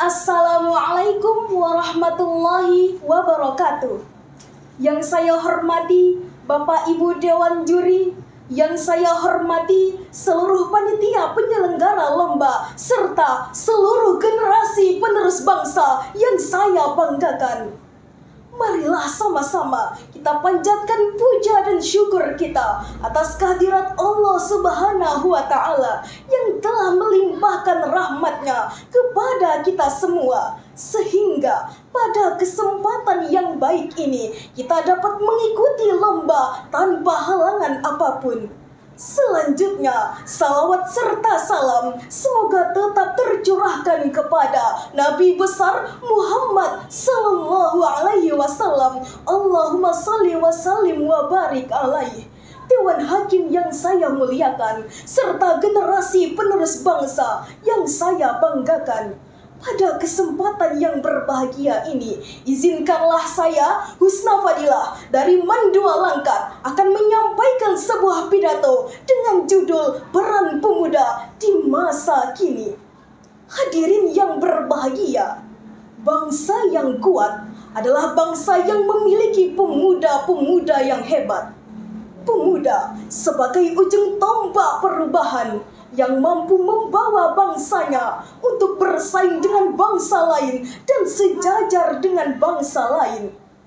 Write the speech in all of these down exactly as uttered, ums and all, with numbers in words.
Assalamualaikum warahmatullahi wabarakatuh. Yang saya hormati Bapak Ibu Dewan Juri, yang saya hormati seluruh panitia penyelenggara lomba, serta seluruh generasi penerus bangsa yang saya banggakan. Marilah sama-sama kita panjatkan puja dan syukur kita atas kehadirat Allah Subhanahu wa Ta'ala yang telah melimpahkan rahmatnya kepada kita semua, sehingga pada kesempatan yang baik ini kita dapat mengikuti lomba tanpa halangan apapun. Selanjutnya, salawat serta salam semoga tetap tercurahkan kepada Nabi besar Muhammad Sallallahu Alaihi Wasallam. Allahumma salli wa sallim wa barik alaihi. Dewan Hakim yang saya muliakan, serta generasi penerus bangsa yang saya banggakan. Pada kesempatan yang berbahagia ini, izinkanlah saya, Husna Fadilah dari Mandua Langkat, akan menyampaikan sebuah pidato dengan judul Peran Pemuda di Masa Kini. Hadirin yang berbahagia, bangsa yang kuat adalah bangsa yang memiliki pemuda-pemuda yang hebat. Pemuda sebagai ujung tombak perubahan yang mampu membawa bangsanya untuk bersaing dengan bangsa lain dan sejajar dengan bangsa lain.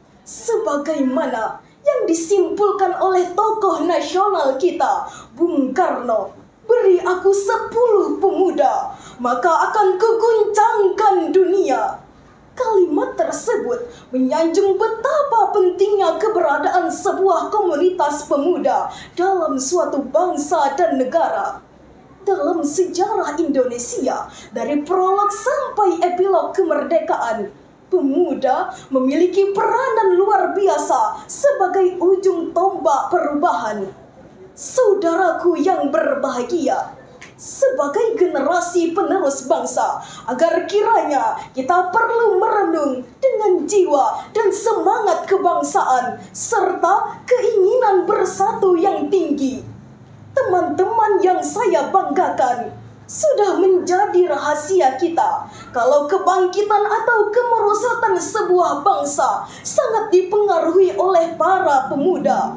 Sebagaimana yang disimpulkan oleh tokoh nasional kita, Bung Karno, beri aku sepuluh pemuda, maka akan kuguncangkan dunia. Kalimat tersebut menyanjung betapa pentingnya keberadaan sebuah komunitas pemuda dalam suatu bangsa dan negara. Dalam sejarah Indonesia, dari prolog sampai epilog kemerdekaan, pemuda memiliki peranan luar biasa sebagai ujung tombak perubahan. Saudaraku yang berbahagia, sebagai generasi penerus bangsa, agar kiranya kita perlu merenung dengan jiwa dan semangat kebangsaan serta keinginan bersatu yang tinggi. Teman-teman yang saya banggakan, sudah menjadi rahasia kita kalau kebangkitan atau kemerosotan sebuah bangsa sangat dipengaruhi oleh para pemuda.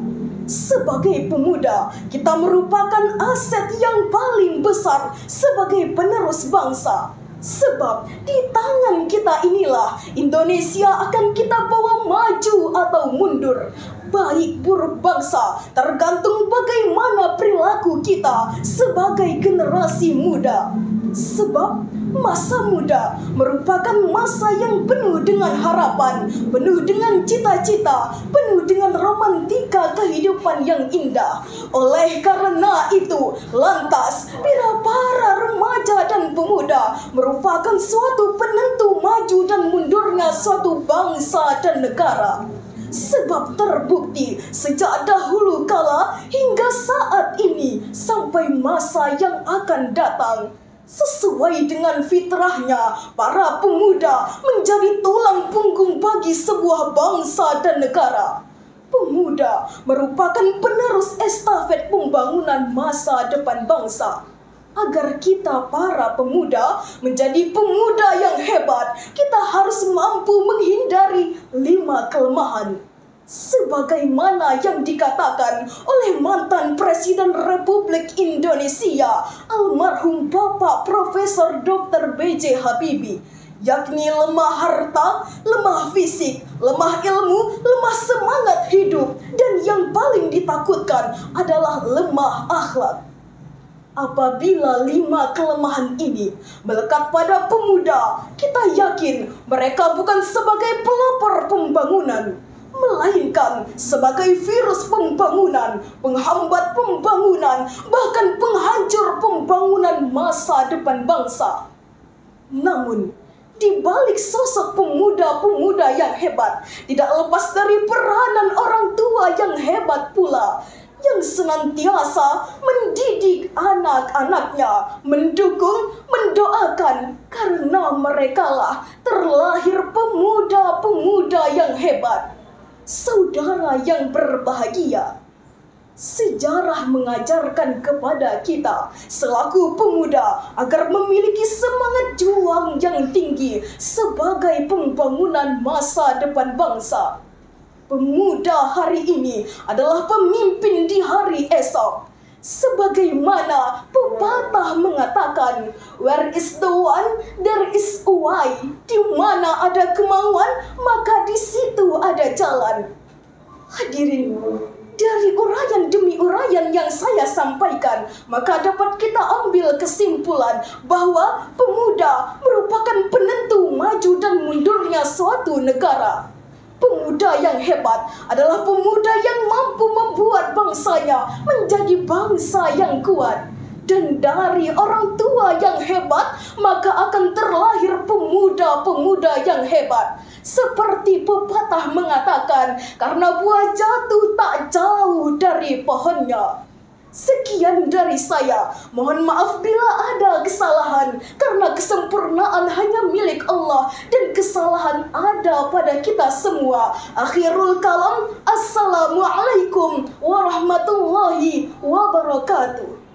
Sebagai pemuda, kita merupakan aset yang paling besar sebagai penerus bangsa. Sebab di tangan kita inilah Indonesia akan kita bawa maju atau mundur. Baik buruk bangsa tergantung bagaimana perilaku kita sebagai generasi muda. Sebab masa muda merupakan masa yang penuh dengan harapan, penuh dengan cita-cita, penuh dengan romantika kehidupan yang indah. Oleh karena itu, lantas bila para remaja dan pemuda merupakan suatu penentu maju dan mundurnya suatu bangsa dan negara. Sebab terbukti sejak dahulu kala hingga saat ini sampai masa yang akan datang, sesuai dengan fitrahnya, para pemuda menjadi tulang punggung bagi sebuah bangsa dan negara. Pemuda merupakan penerus estafet pembangunan masa depan bangsa. Agar kita para pemuda menjadi pemuda yang hebat, kita harus mampu menghindari lima kelemahan. Sebagaimana yang dikatakan oleh mantan Presiden Republik Indonesia, almarhum Bapak Profesor Doktor B J Habibie, yakni lemah harta, lemah fisik, lemah ilmu, lemah semangat hidup, dan yang paling ditakutkan adalah lemah akhlak. Apabila lima kelemahan ini melekat pada pemuda, kita yakin mereka bukan sebagai pelopor pembangunan, melainkan sebagai virus pembangunan, penghambat pembangunan, bahkan penghancur pembangunan masa depan bangsa. Namun, di balik sosok pemuda-pemuda yang hebat, tidak lepas dari peranan orang tua yang hebat pula, yang senantiasa mendidik anak-anaknya, mendukung, mendoakan, karena merekalah terlahir pemuda-pemuda yang hebat. Saudara yang berbahagia, Sejarah mengajarkan kepada kita selaku pemuda agar memiliki semangat juang yang tinggi sebagai pembangunan masa depan bangsa. Pemuda hari ini adalah pemimpin di hari esok. Sebagaimana pepatah mengatakan, where is the one, there is a way. Di mana ada kemauan, maka di situ ada jalan. Hadirin, dari uraian demi uraian yang saya sampaikan, maka dapat kita ambil kesimpulan bahwa pemuda merupakan penentu maju dan mundurnya suatu negara. Pemuda yang hebat adalah pemuda yang mampu membuat bangsanya menjadi bangsa yang kuat. Dan dari orang tua yang hebat, maka akan terlahir pemuda-pemuda yang hebat. Seperti pepatah mengatakan, karena buah jatuh tak jauh dari pohonnya. Sekian dari saya. Mohon maaf bila ada kesalahan, karena kesempurnaan hanya milik Allah dan kesalahan ada pada kita semua. Akhirul kalam, assalamualaikum warahmatullahi wabarakatuh.